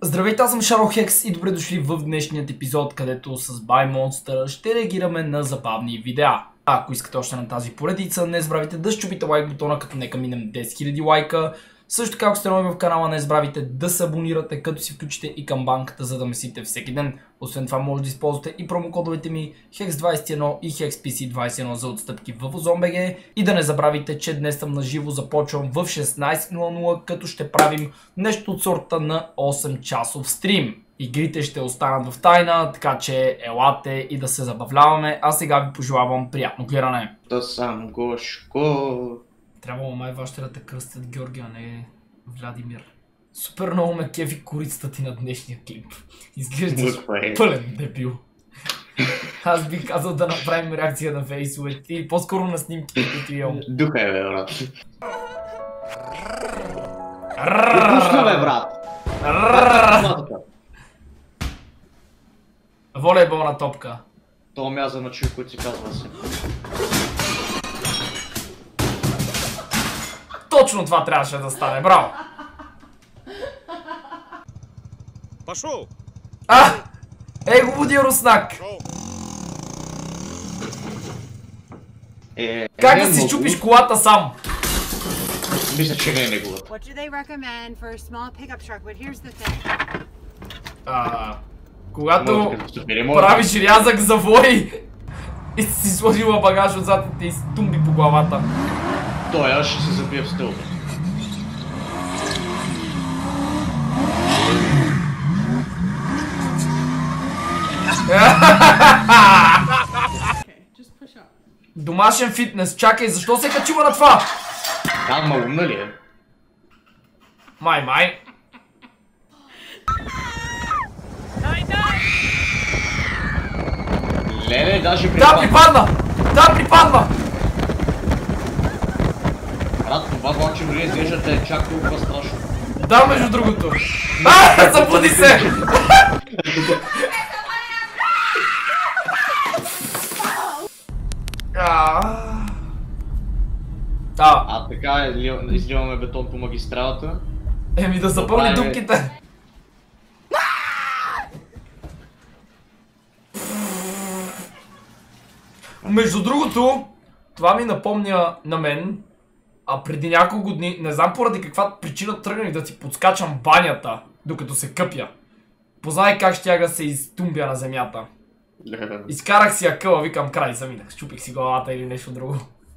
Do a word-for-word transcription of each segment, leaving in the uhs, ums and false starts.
Здравейте, аз съм Шарохекс и добре дошли в днешният епизод, където с Buy Monster ще реагираме на забавни видеа. Ако искате още на тази поредица, не забравяйте да щупите лайк бутона, като нека минем десет хиляди лайка. Също така, ако сте нови в канала, не забравяйте да се абонирате, като си включите и камбанката, за да месите всеки ден. Освен това, може да използвате и промокодовете ми хекс двайсет и едно и хекс пи си двайсет и едно за отстъпки в Озон.бг. И да не забравяйте, че днес съм на живо, започвам в шестнайсет нула нула, като ще правим нещо от сорта на осем часов стрим. Игрите ще останат в тайна, така че елате и да се забавляваме, а сега ви пожелавам приятно гледане. Да съм Гошко. Трябвало май вашите да те кръстят Георги, а не Владимир. Супер много ме кефи корицата ти на днешния клип. Изглеждаш пълен дебил. Аз бих казал да направим реакция на фейсовете и по-скоро на снимките, които имам. Духа е, бе, брат. Пусна, бе, брат. Волейболна топка. Това мяза на човек, който си казва се. Точно това трябваше да стане, браво! Пошел! А! Ей го буди Руснак! Е, Как не да си много. чупиш колата сам? Мисля, че не е неговата. What do they recommend for a small pickup truck? But here's the thing. А, когато Може да се разбере, може. правиш рязък завой и си сложила багаж отзад и те изтумби по главата. Той аз ще се забия в стълба. Okay, just push up. Домашен фитнес, чакай, защо се е качила на това? Да, ма умна ли е? Май, май. Леле, даже Да, припадна. припадна! Да, припадна! Брат, това влаче дори изглежда да е чак толкова страшно. Да, между другото. А, забуди се! А, а, А така, изливаме бетон по магистралата. еми да запълни Това е- дупките. Между другото, това ми напомня на мен, а преди няколко дни, не знам поради каква причина тръгнах да си подскачам банята, докато се къпя. Познай как щях да се изтумбя на земята. Изкарах си акъла, викам край, заминах, щупих си главата или нещо друго.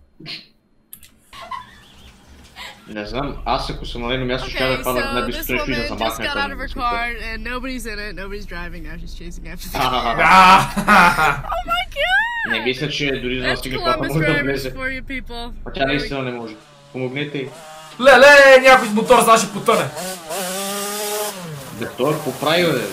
Не знам, аз ако съм на нейно място, ще да падна най-близко срещу и да замахна. got out of her car and nobody's in it, nobody's driving, now she's chasing after them. Ah! Oh my god! Не мисля, че дори да That's настига колата Columbus може да drivers влезе. for you people. А тя наистина не може. Помогнете й. Леле, някой с мотор сега ще потъне. Бе, той е поправил, бе.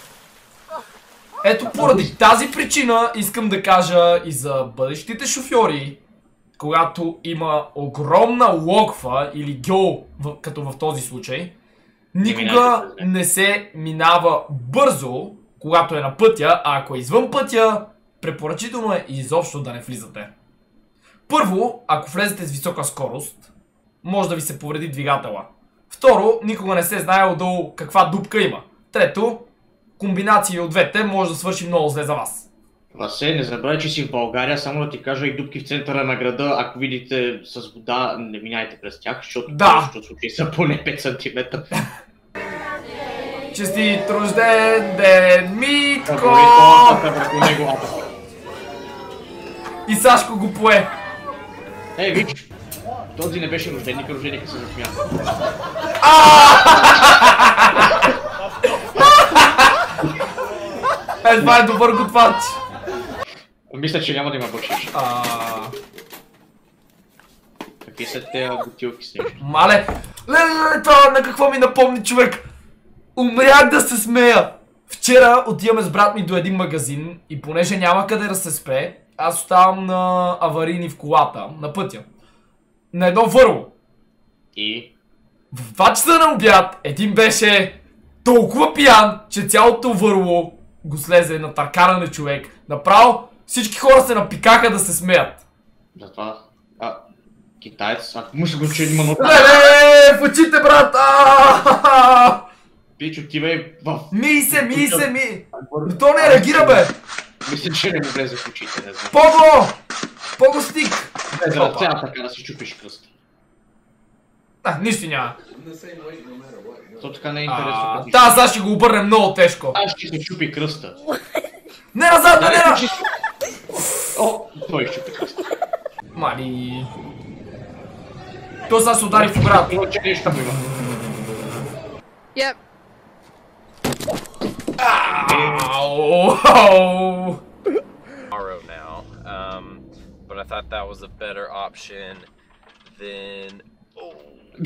Ето поради тази причина искам да кажа и за бъдещите шофьори, когато има огромна локва или гьол, в- като в този случай, никога минайте през нея. не се минава бързо, когато е на пътя, а ако е извън пътя, препоръчително е изобщо да не влизате. Първо, ако влезете с висока скорост, може да ви се повреди двигателя. Второ, никога не се знае отдолу каква дупка има. Трето, комбинация от двете може да свърши много зле за вас. Васе, не забравяй, че си в България, само да ти кажа и дупки в центъра на града, ако видите с вода, не минайте през тях, защото Да. защото случаи са поне пет сантиметра. Честит рожден ден, Митко! Говори тортата върху него. И Сашко го пое. Е, виж, този не беше рожденика, рожденика се засмя. Е, това е добър готвач. Мисля, че няма да има бършиш. А, Какви са тези бутилки с нещо? мале, леле, това на какво ми напомни, човек? Умрях да се смея. Вчера отиваме с брат ми до един магазин и понеже няма къде да се спре, аз оставам на аварийни в колата, на пътя. На едно върло. И? В два часа на обяд един беше толкова пиян, че цялото върло го слезе на търкаране човек. Направо всички хора се напикаха да се смеят. Затова... А, китаец, ако му се го че има нота. Леле, в очите, брат! Аааа! Пич, отивай в... Ми се, ми се, ми! То не реагира, бе! Мисля, че не му влезе в очите, не знам. Пого! Пого стик! Без ръця така да си чупиш кръста. А, нищо няма. То така не е интересно. Та, сега ще го обърнем много тежко. Аз ще се чупи кръста. Не назад, не, не! О, той ще чупи кръста. Мали... То сега се удари в оградата. Това че нещо му има. Yep. Ау! Tomorrow now, um, but I thought that was a better option than. Oh.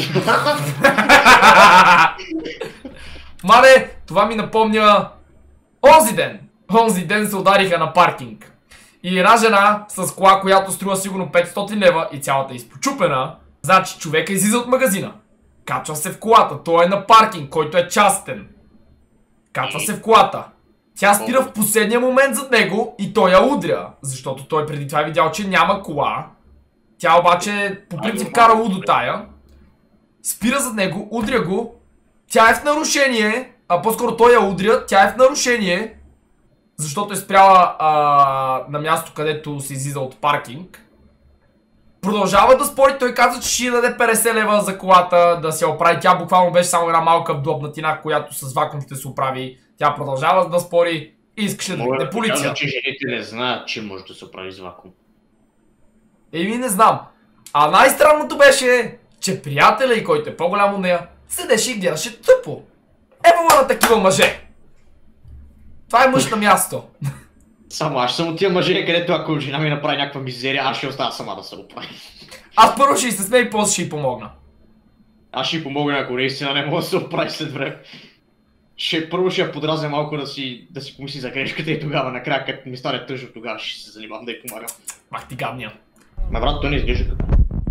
Мале, това ми напомня онзи ден. Онзи ден се удариха на паркинг. И една жена с кола, която струва сигурно петстотин лева и цялата е изпочупена, значи човека излиза от магазина. Качва се в колата, той е на паркинг, който е частен. Качва се в колата. Тя спира в последния момент зад него и той я удря, защото той преди това е видял, че няма кола. Тя обаче по принцип кара лудо тая. Спира зад него, удря го. Тя е в нарушение, а по-скоро той я удря, тя е в нарушение, защото е спряла а, на място, където се излиза от паркинг. Продължава да спори, той каза, че ще даде петдесет лева за колата, да се оправи. Тя буквално беше само една малка вдлъбнатина, която с вакуум ще се оправи. Тя продължава да спори и искаше да викне полиция. Каза, че жените не знаят, че може да се оправи с вакуум. Еми не знам. А най-странното беше, че приятеля и който е по-голям от нея, седеше и гледаше тъпо. Евала на такива мъже. Това е мъж на място. Само аз съм от тия мъже, където ако жена ми направи някаква мизерия, аз ще остана сама да се оправи. Аз първо ще й се смея и после ще й помогна. Аз ще й помогна, ако наистина не мога да се оправи след време. Ще, първо ще я подразня малко да си, да си помисли за грешката и тогава накрая, като ми стане тъжно, тогава ще се занимавам да й помагам. Мах ти гадния. Ма брат, той не изглежда като...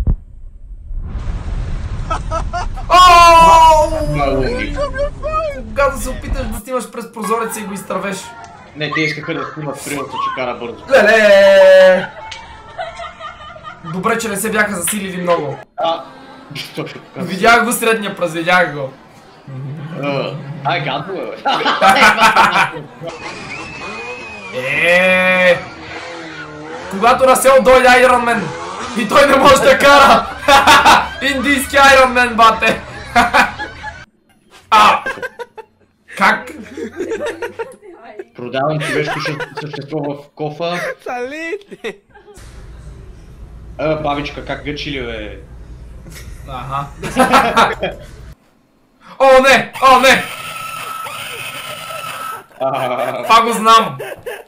Когато се опиташ да снимаш през прозореца и го изтървеш. Не, те искаха да снимат природата, че кара бързо. Леле! Добре, че не се бяха засилили много. А, точно така. Видях го средния пръст, видях го. Ай, гадно е, бе. Еее! Когато на село дойде Iron Man и той не може да кара! Индийски Iron Man, бате! А! Как? Продавам човешко същество в кофа. А, бабичка, как гъчили, бе? Аха. О, не! О, не! Това го знам!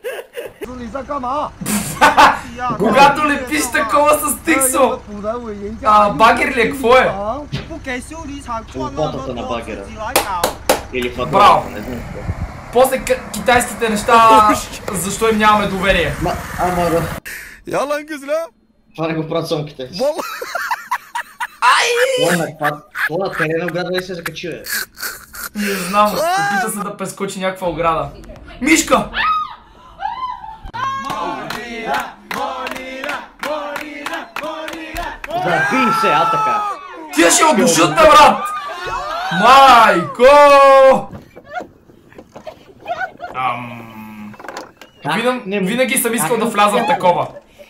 Когато лепиш такова с тиксо! А, багер ли е? Какво е? Лопатата на багера. Или фатора, Браво. не знам какво. После китайските неща, защо им нямаме доверие? Ма, ама да. Yalan kızla. Това не го правят само китайци. Vallahi. Това на това, това на терена ограда ли се закачи, бе? Не знам, опита се да прескочи някаква ограда. Мишка! Заби се, а така. Тия ще отдушат, бе, брат! Майко! Ам... Винам, Не, винаги съм искал как? да вляза в такова.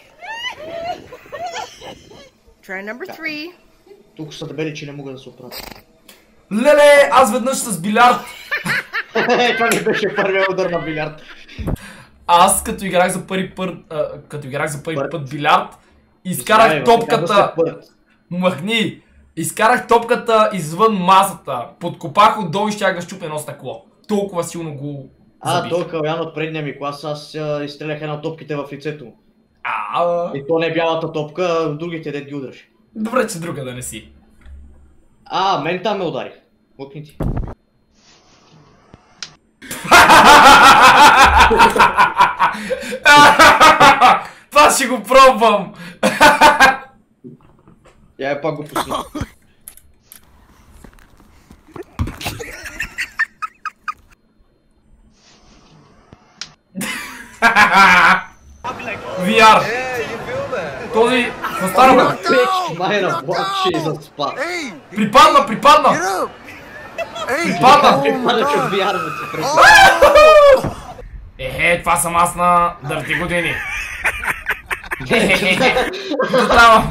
Try number three. Тук са дебели, че не мога да се оправят. Леле, аз веднъж с билярд. Това не беше първият удар на билярд. Аз като играх за първи път, а, като играх за първи Пърт. път билярд, Знае, изкарах бе, топката. казва се пърт. Махни! Изкарах топката извън масата. Подкопах отдолу и щях да щупя едно стъкло. Толкова силно го А, забих. той Калян от предния ми клас, аз а, изстрелях една от топките в лицето му. А, И то не е бялата топка, а другите дед ги удръж. добре, че друга да не си. А, мен там ме ударих. Мъкни ти. Това ще го пробвам! Я е пак го пусна. ви ар! Този... Остана бе! Май на блок ще и заспа. Припадна, припадна! Hey! Пада! Oh my Да че god! вярвате през... Ехе, това съм аз на дърти години. Хе-хе-хе. Трябва.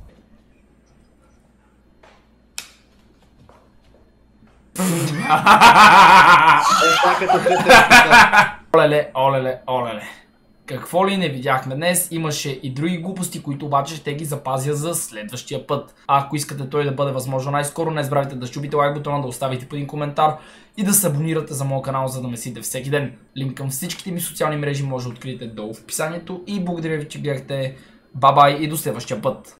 Е, това като петър. Олеле, олеле, олеле. Какво ли не видяхме днес, имаше и други глупости, които обаче ще ги запазя за следващия път. А ако искате той да бъде възможно най-скоро, не забравяйте да щупите лайк бутона, да оставите по един коментар и да се абонирате за моят канал, за да ме следите всеки ден. Линк към всичките ми социални мрежи може да откриете долу в описанието и благодаря ви, че гледахте. Бай-бай и до следващия път.